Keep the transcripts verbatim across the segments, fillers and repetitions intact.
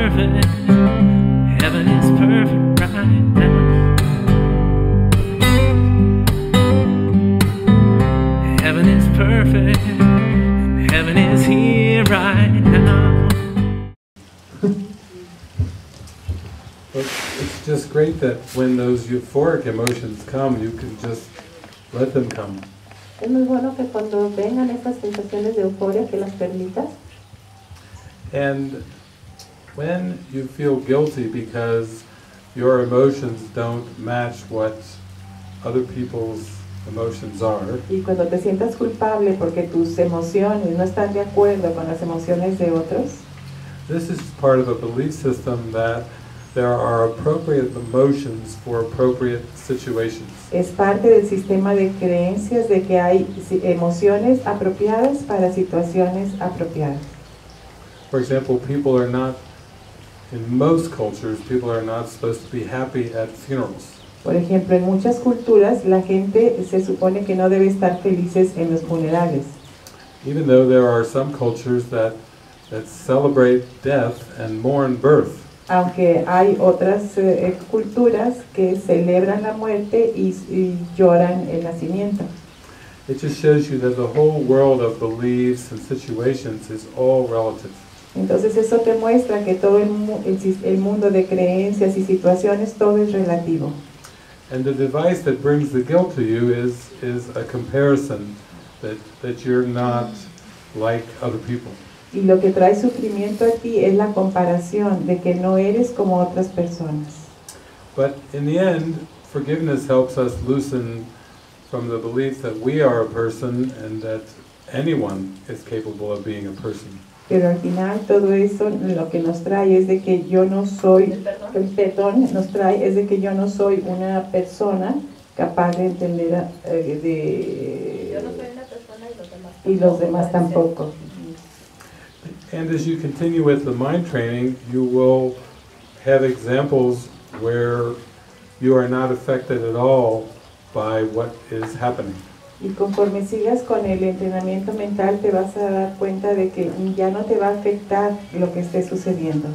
perfect. Heaven is perfect right now. Heaven is perfect. And heaven is here right now. It's just great that when those euphoric emotions come, you can just let them come. Es muy bueno que cuando vengan estas sensaciones de euforia que las permitas. And when you feel guilty because your emotions don't match what other people's emotions are, Y cuando te sientas culpable porque tus emociones no están de acuerdo con las emociones de otros, this is part of a belief system that there are appropriate emotions for appropriate situations. es parte del sistema de creencias de que hay emociones apropiadas para situaciones apropiadas. For example, people are not, in most cultures, people are not supposed to be happy at funerals. Por ejemplo, en muchas culturas la gente se supone que no debe estar felices en los funerales. Even though there are some cultures that, that celebrate death and mourn birth. Aunque hay otras eh, culturas que celebran la muerte y, y lloran el nacimiento. It just shows you that the whole world of beliefs and situations is all relative. Entonces eso te muestra que todo el, mu el, el mundo de creencias y situaciones, todo es relativo. And the device that brings the guilt to you is, is a comparison that, that you're not like other people. Y lo que trae sufrimiento a ti es la comparación de que no eres como otras personas. But in the end, forgiveness helps us loosen from the belief that we are a person and that anyone is capable of being a person. Pero al final todo eso lo que nos trae es de que yo no soy, el perdón nos trae es de que yo no soy una persona capaz de entender eh, de Yo no soy una persona y los demás y los demás tampoco. And as you continue with the mind training, you will have examples where you are not affected at all by what is happening. Y conforme sigas con el entrenamiento mental te vas a dar cuenta de que ya no te va a afectar lo que esté sucediendo.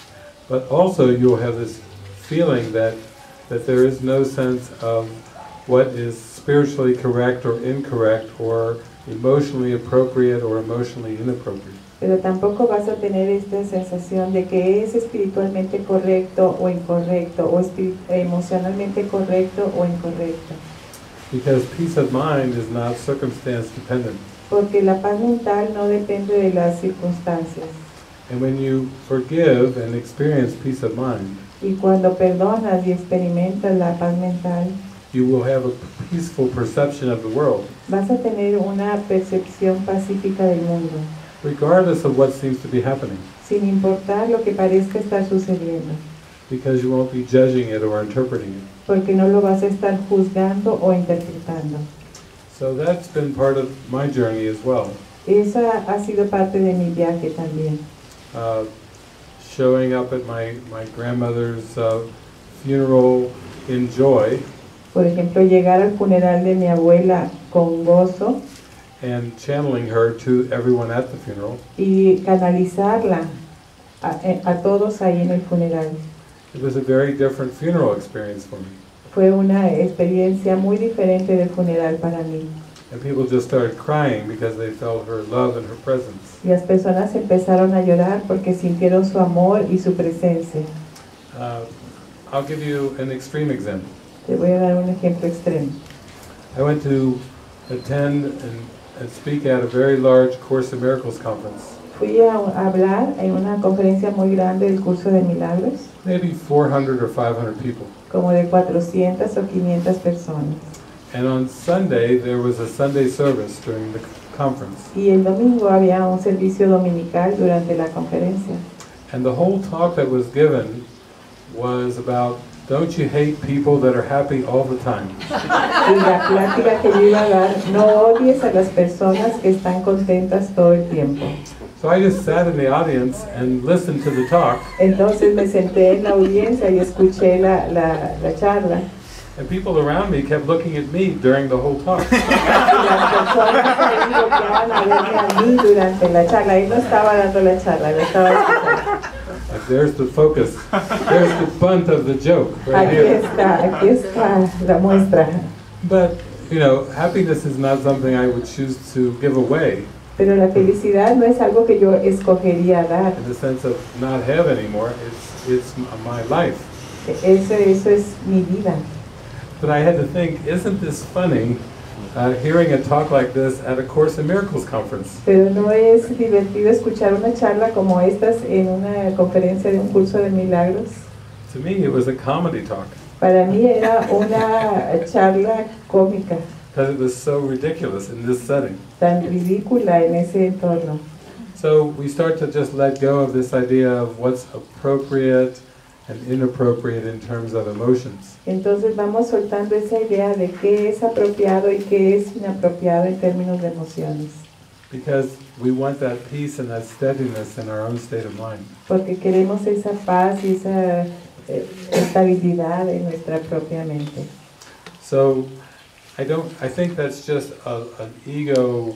But also you'll have this feeling that, that there is no sense of what is spiritually correct or incorrect or emotionally appropriate or emotionally inappropriate. Pero tampoco vas a tener esta sensación de que es espiritualmente correcto o incorrecto, o emocionalmente correcto o incorrecto. Because peace of mind is not circumstance dependent. Porque la paz mental no depende de las circunstancias. And when you forgive and experience peace of mind, y cuando perdonas y experimentas la paz mental, you will have a peaceful perception of the world, vas a tener una percepción pacífica del mundo, regardless of what seems to be happening. sin importar lo que parezca estar sucediendo. Because you won't be judging it or interpreting it. Porque no lo vas a estar juzgando o interpretando. So that's been part of my journey as well. Esa ha sido parte de mi viaje también. Uh, showing up at my, my grandmother's uh, funeral in joy. Por ejemplo, llegar al funeral de mi abuela con gozo. And channeling her to everyone at the funeral. Y canalizarla a, a todos ahí en el funeral. It was a very different funeral experience for me. Fue una experiencia muy diferente del funeral para mí. And people just started crying because they felt her love and her presence. Y las personas empezaron a llorar porque sintieron su amor y su presencia. Uh, I'll give you an extreme example. Te voy a dar un ejemplo extremo. I went to attend and, and speak at a very large Course in Miracles conference. Fui a, a hablar en una conferencia muy grande del Curso de Milagros. Maybe four hundred or five hundred people. Como de cuatrocientas o quinientas personas. And on Sunday, there was a Sunday service during the conference. Y el domingo había un servicio dominical durante la conferencia. And the whole talk that was given was about, don't you hate people that are happy all the time? Y la plática que yo iba a dar, no odies a las personas que están contentas todo el tiempo. So I just sat in the audience and listened to the talk. Entonces me senté en la audiencia y escuché la, la, la charla. And people around me kept looking at me during the whole talk. Y las personas ahí volteaban a verme a mí durante la charla. Él no estaba dando la charla, lo estaba escuchando. Like there's the focus, there's the bunt of the joke right Aquí here. está, aquí está la muestra. But, you know, happiness is not something I would choose to give away Pero la felicidad no es algo que yo escogería dar. in the sense of not have anymore. It's, it's my life. Eso, eso es mi vida. But I had to think, isn't this funny, uh, hearing a talk like this at a Course in Miracles conference? Pero no es divertido escuchar una charla como estas en una conferencia de un curso de milagros. To me, it was a comedy talk, Para mí era una charla cómica, because it was so ridiculous in this setting. tan ridícula en ese entorno. So we start to just let go of this idea of what's appropriate and inappropriate in terms of emotions. Entonces vamos soltando esa idea de qué es apropiado y qué es inapropiado en términos de emociones. Because we want that peace and that steadiness in our own state of mind. Porque queremos esa paz y esa eh, estabilidad en nuestra propia mente. So I don't. I think that's just a, an ego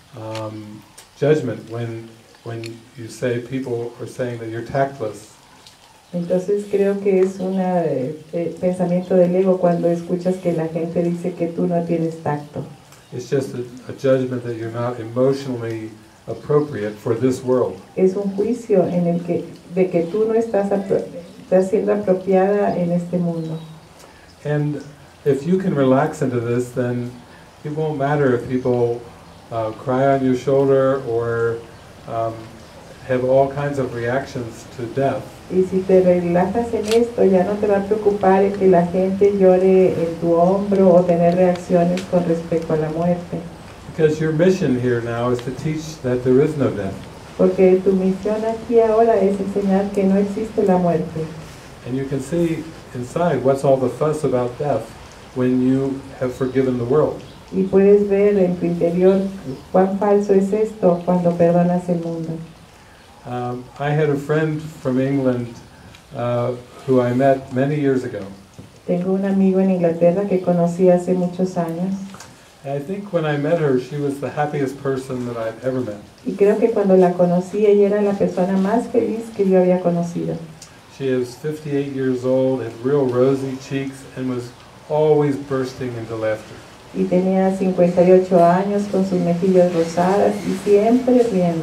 um, judgment when when you say people are saying that you're tactless. Entonces creo que es un eh, eh, pensamiento del ego cuando escuchas que la gente dice que tú no tienes tacto. It's just a, a judgment that you're not emotionally appropriate for this world. Es un juicio en el que de que tú no estás, apro- estás siendo apropiada en este mundo. And if you can relax into this, then it won't matter if people uh, cry on your shoulder or um, have all kinds of reactions to death. Y si te relajas en esto, ya no te va a preocupar el que la gente llore en tu hombro o tener reacciones con respecto a la muerte. Because your mission here now is to teach that there is no death. Porque tu misión aquí ahora es enseñar que no existe la muerte. And you can see inside what's all the fuss about death when you have forgiven the world. Y puedes ver en tu interior cuán falso es esto cuando perdonas el mundo. Um, I had a friend from England uh, who I met many years ago. Tengo un amigo en Inglaterra que conocí hace muchos años. And I think when I met her, she was the happiest person that I've ever met. Y creo que cuando la conocí, ella era la persona más feliz que yo había conocido. She was fifty-eight years old, had real rosy cheeks, and was always bursting into laughter. Y tenía cincuenta y ocho años con sus mejillas rosadas y siempre riendo.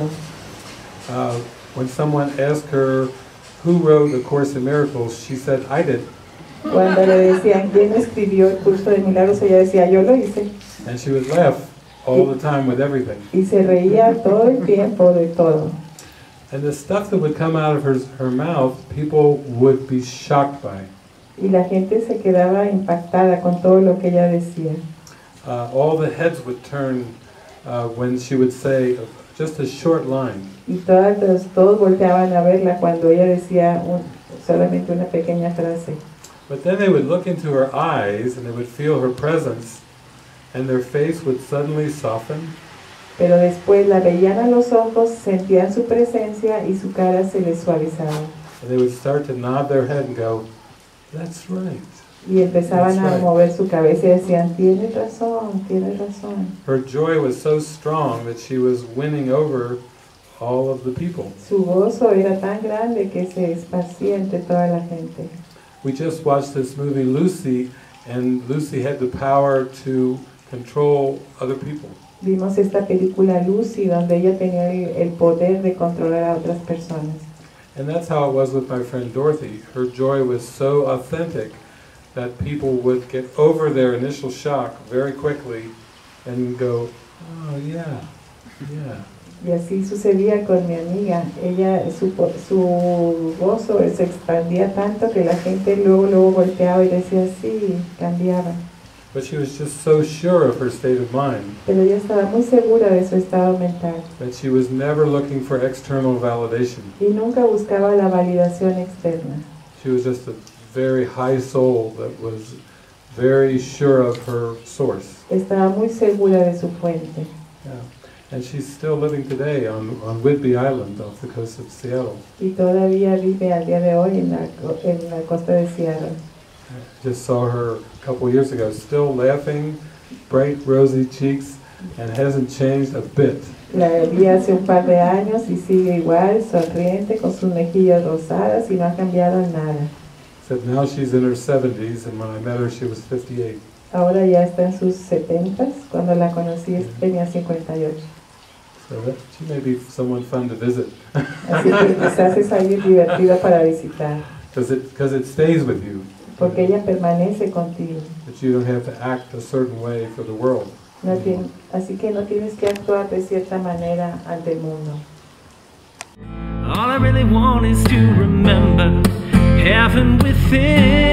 Uh, when someone asked her who wrote A Course in Miracles, she said, I did. Cuando le decían quién escribió el curso de milagros, ella decía, yo lo hice. And she would laugh all the time with everything. Y se reía todo el tiempo de todo. And the stuff that would come out of her, her mouth, people would be shocked by. Y la gente se quedaba impactada con todo lo que ella decía. Uh, all the heads would turn uh, when she would say just a short line. Y todas, todos volteaban a verla cuando ella decía un, solamente una pequeña frase. But then they would look into her eyes and they would feel her presence, and their face would suddenly soften. Pero después la veían a los ojos, sentían su presencia y su cara se les suavizaba. And they would start to nod their head and go, that's right. Y empezaban That's a right. mover su cabeza y decían, tienes razón, tienes razón. Her joy was so strong that she was winning over all of the people. Su gozo era tan grande que se esparcía entre toda la gente. We just watched this movie Lucy, and Lucy had the power to control other people. Vimos esta película Lucy donde ella tenía el, el poder de controlar a otras personas. And that's how it was with my friend Dorothy. Her joy was so authentic that people would get over their initial shock very quickly and go, oh yeah, yeah. Y así sucedía con mi amiga. Ella, su, po- su gozo se expandía tanto que la gente luego, luego volteaba y decía, sí, cambiaba. But she was just so sure of her state of mind Pero ella estaba muy segura de su estado mental that she was never looking for external validation. y nunca buscaba la validación externa. She was just a very high soul that was very sure of her source. Estaba muy segura de su fuente. Yeah. And she's still living today on, on Whidbey Island off the coast of Seattle. Y todavía vive al día de hoy en la, co- en la costa de Seattle. I just saw her a couple years ago, still laughing, bright rosy cheeks, and hasn't changed a bit. La vi hace un par de años y sigue igual, sonriente, con sus mejillas rosadas y no ha cambiado en nada. Said now she's in her seventies, and when I met her she was fifty-eight. Ahora ya está en sus setentas, cuando la conocí tenía cincuenta y ocho. So that, she may be someone fun to visit. Así que quizás es alguien divertido para visitar, Because it, because it stays with you. porque ella permanece contigo. That you don't have to act a certain way for the world. No tiene, así que no tienes que actuar de cierta manera ante el mundo. All I really want is to remember heaven within.